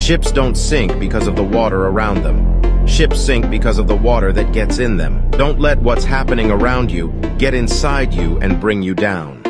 Ships don't sink because of the water around them. Ships sink because of the water that gets in them. Don't let what's happening around you get inside you and bring you down.